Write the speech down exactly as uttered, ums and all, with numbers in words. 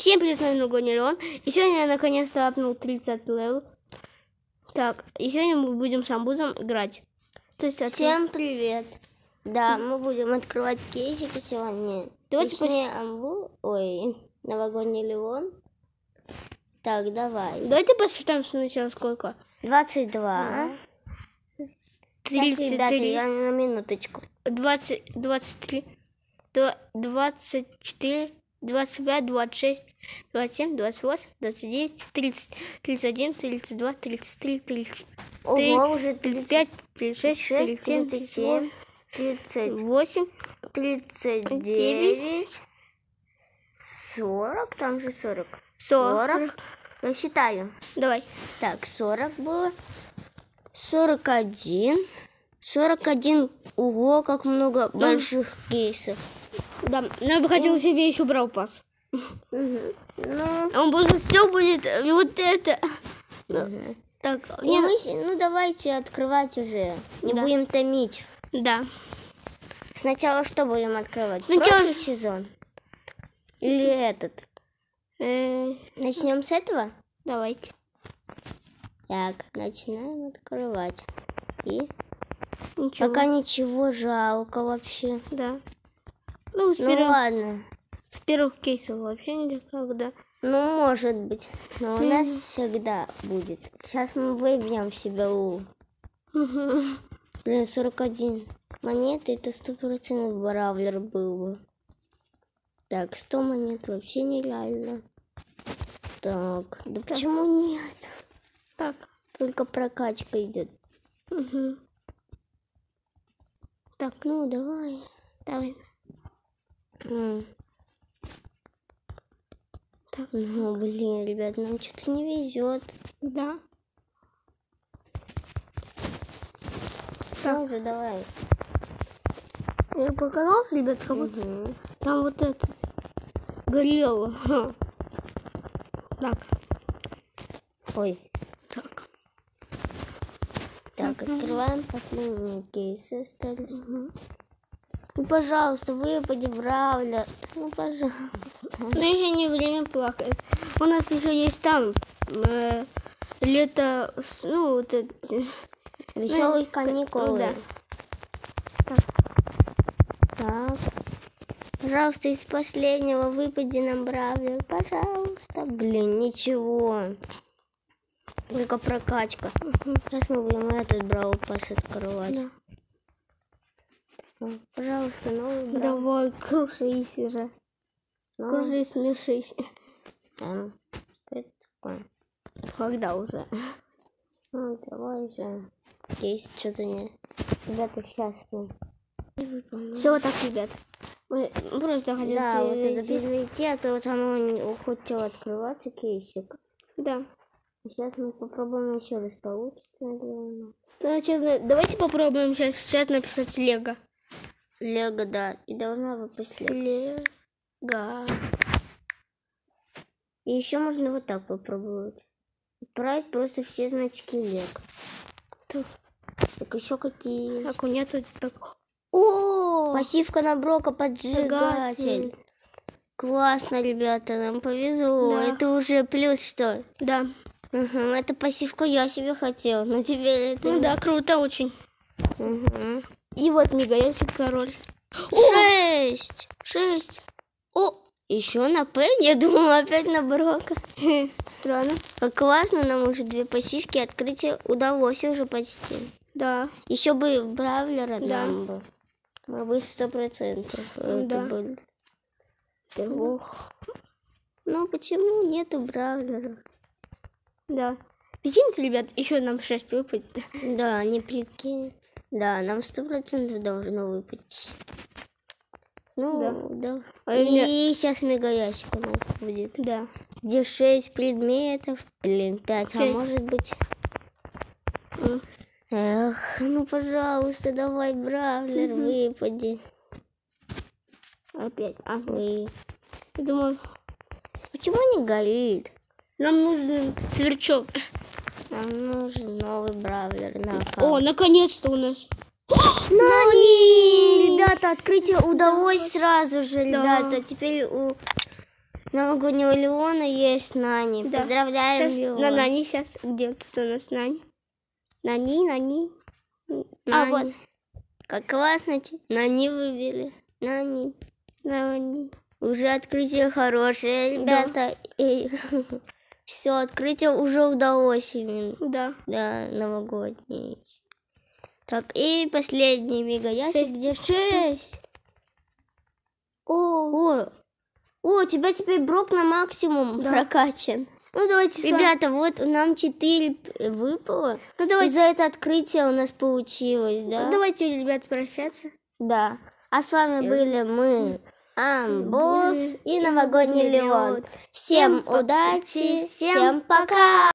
Всем привет, с вами Леон. И сегодня я наконец-то апнул тридцать левел. Так, и сегодня мы будем с Амбузом играть. То есть, от... Всем привет. Да, мы будем открывать кейсики сегодня. Давайте Точнее, пос... Амбу... Ой, новогодний Леон. Так, давай. Давайте посчитаем сначала сколько. двадцать два. Сейчас, ребята, я на минуточку. двадцать, двадцать три, двадцать четыре, двадцать пять, двадцать шесть, двадцать семь, двадцать восемь, двадцать девять, тридцать, тридцать один, тридцать два, тридцать три, тридцать четыре, Ого, уже тридцать пять, тридцать шесть, тридцать семь, тридцать семь, тридцать восемь, тридцать девять, сорок, там же сорок. сорок. Я считаю. Давай. Так, сорок было. сорок один. сорок один. Ого, как много больших кейсов. Да, я бы хотел себе еще брал пас. Угу. Ну, он будет, все будет вот это. Угу. Так, не, мы, ну давайте открывать уже. Не да. будем томить. Да. Сначала что будем открывать? Сначала... Прошлый сезон? Или этот? Э... Начнем с этого? Давайте. Так, начинаем открывать. И ничего. Пока ничего, жалко вообще. Да. Ну, с ну первых... ладно. С первых кейсов вообще никогда. Ну, может быть. Но у mm-hmm. нас всегда будет. Сейчас мы выбьем себе у. Mm-hmm. Блин, сорок один. Монеты, это сто процентов бравлер был бы. Так, сто монет вообще нереально. Так, да так. Почему нет? Так. Только прокачка идет. Угу. Так, ну давай. Давай. М. Так. Ну, блин, ребят, нам что-то не везет. Да. Так, уже давай. Я показался, ребят, как будто угу. Там вот этот горел. Так. Ой. Так. Так, угу. Открываем последние кейсы остались. Угу. Ну, пожалуйста, выпади бравлер. Ну, пожалуйста. Ну, еще не время плакать. У нас еще есть там э, лето, ну, вот это... Веселые ну, каникулы. Да. Так. Так. Пожалуйста, из последнего выпади нам бравлер. Пожалуйста. Блин, ничего. Только прокачка. Угу. Сейчас мы будем этот бравл пас открывать. Да. Ну, пожалуйста, новый бравл. Давай, кружись уже. Ну. Кружись, смешись. Эм, что это такое? Когда уже? Ну, давай же. Есть что-то не... Ребята, сейчас мы... Все так, ребят. Мы просто хотели... Да, вот это перейти, а то там он хотел открываться кейсик. Да. Сейчас мы попробуем еще раз, получится, наверное. Да, честно, давайте попробуем сейчас, сейчас написать Лего. Лего, да. И должна выпасть Лего. Лего. И еще можно вот так попробовать. Отправить просто все значки Лего. Так. Так еще какие? Так, у меня тут так... О! Пассивка на Брока поджигатель. Классно, ребята, нам повезло. Да. Это уже плюс что? Да. Угу, это пассивка я себе хотела, но теперь это... Ну да, круто очень. Угу. И вот мигающий король. Шесть! Шесть! О! Еще на П? Я думала опять на Брока. Странно. Как классно, нам уже две пассивки открытие удалось уже почти. Да. Еще бы бравлера да. нам бы. Мы бы сто процентов да. это было. Ох. Ну почему нету бравлера? Да. Прикиньте, ребят, еще нам шесть выпадет. Да, не прикинь. Да, нам сто процентов должно выпасть. Ну, да. да. А и меня... сейчас мега ящик у нас будет. Да. Где шесть предметов, блин, пять, а может быть... Mm. Эх, ну, пожалуйста, давай, бравлер, mm-hmm. выпади. Опять, а вы. Я думаю, почему не горит? Нам нужен сверчок. Нам нужен новый бравлер. На О, наконец-то у нас. Нани! Ребята, открытие удалось сразу же, ребята. Да. Теперь у новогоднего Леона есть Нани. Да. Поздравляем, Сейчас Леон. на Нани сейчас. Где тут у нас Нани? Нани, Нани. А, Нани. вот. Как классно. те- Нани вывели. Нани. Нани. Уже открытие хорошее, ребята. Все, открытие уже удалось именно. Да. Да, новогодний. Так, и последний мегаящик, Шесть. где шесть. О, О, о, у тебя теперь Брок на максимум Да. прокачан. ну давайте с вами- Ребята, вот нам четыре выпало. Ну И давайте, за это открытие у нас получилось, да? давайте, ребят, прощаться. Да. А с вами Э, были мы, Амбос Были и и Новогодний Новогодний Леон. Леон. Всем Всем пока. удачи, Всем всем пока!